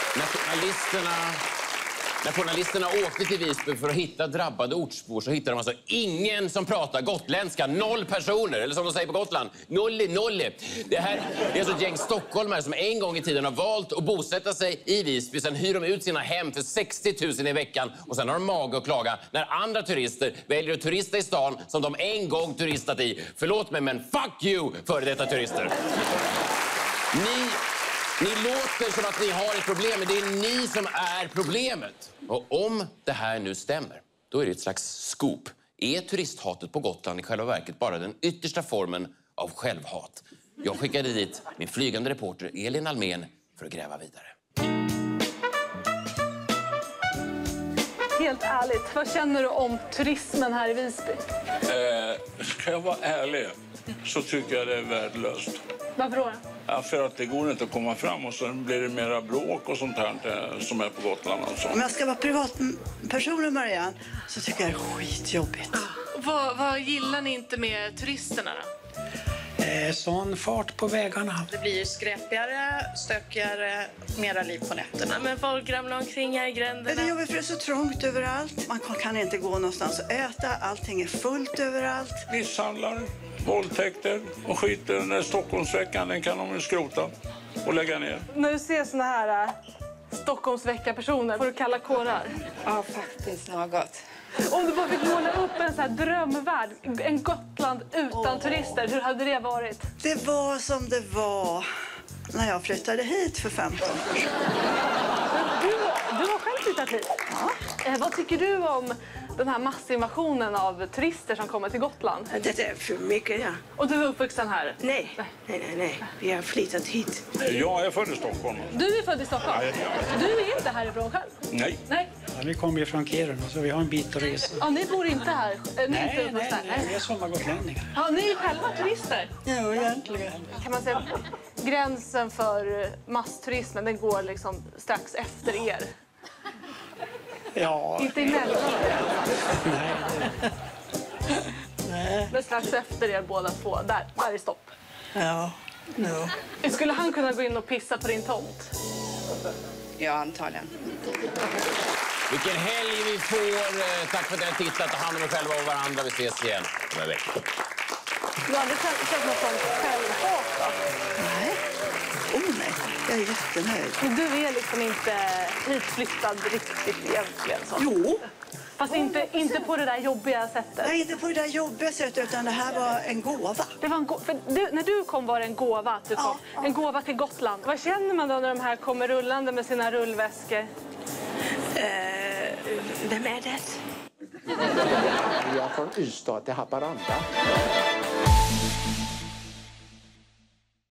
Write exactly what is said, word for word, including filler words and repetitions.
När journalisterna, när journalisterna åkte till Visby för att hitta drabbade ortsbor så hittade de alltså ingen som pratar gotländska. Noll personer, eller som de säger på Gotland, nolli nolli. Det här det är alltså ett gäng stockholmare som en gång i tiden har valt att bosätta sig i Visby. Sen hyr de ut sina hem för sextio tusen i veckan och sen har de mage att klaga när andra turister väljer att turista i stan som de en gång turistat i. Förlåt mig, men fuck you före detta turister. Ni... Ni låter som att ni har ett problem, men det är ni som är problemet. Och om det här nu stämmer, då är det ett slags scoop. Är turisthatet på Gotland i själva verket bara den yttersta formen av självhat? Jag skickade dit min flygande reporter Elin Almén för att gräva vidare. Helt ärligt, vad känner du om turismen här i Visby? Eh, ska jag vara ärlig så tycker jag det är värdelöst. Varför då? Ja, för att det går inte att komma fram och så blir det mera bråk och sånt här som är på Gotland. Och så. Om jag ska vara privatperson, Marianne, så tycker jag det är skitjobbigt. Ah. Vad, vad gillar ni inte med turisterna då? Eh, sån fart på vägarna. Det blir ju skräpigare, stökigare, mera liv på nätterna. Men folk ramlar omkring här i gränderna. Det är jobbigt för det är så trångt överallt. Man kan inte gå någonstans och äta. Allting är fullt överallt. Misshandlar, våldtäkter och skiten. Den där Stockholmsveckan, den kan de ju skrota och lägga ner. När du ser såna här äh, Stockholmsvecka-personer, får du kalla kårar? Ja, faktiskt något. Om du bara fick måla upp en så här drömvärld, en Gotland utan oh. turister, hur hade det varit? Det var som det var när jag flyttade hit för femton år sedan. Du, du har själv flyttat hit? Ja. Eh, vad tycker du om den här massinvasionen av turister som kommer till Gotland? Det är för mycket, ja. Och du är uppvuxen här? Nej, nej, nej, nej. Vi har flyttat hit. Jag är född i Stockholm. Du är född i Stockholm? Ja, ja. Du är inte härifrån själv? Nej. Nej. Ja, vi kommer ju från Kiruna så vi har en bit att resa. Ja, ni bor inte här? Ni Nej, inte nej, nej, vi är sommargotlänningar. Ja, ni är själva turister? Ja, egentligen. Kan man säga, gränsen för massturismen, den går liksom strax efter er? Ja. Inte emellan? Nej. Nej. Men strax efter er båda två, där, där är stopp. Ja, no. Skulle han kunna gå in och pissa på din tomt? Ja, antagligen. Vilken helg vi får. Tack för att ni har tittat. Ta hand om er själva och varandra. Vi ses igen om en vecka. Du har aldrig känt något sånt självhat då? Nej. Oh, nej. Jag är jättenöjd. Men du är liksom inte hitflyttad riktigt egentligen så? Jo. Fast inte, inte på det där jobbiga sättet? Nej, inte på det där jobbiga sättet, utan det här var en gåva. Det var en gå- för du, när du kom var det en gåva att du kom. Ja, ja. En gåva till Gotland. Vad känner man då när de här kommer rullande med sina rullväskor? Eh, vem är det? Jag är från Ystad till Haparanda.